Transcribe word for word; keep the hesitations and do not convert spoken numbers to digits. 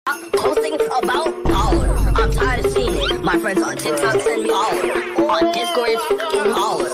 Posting about baller. I'm tired of seeing it. My friends on TikTok send me baller. On Discord it's fucking baller.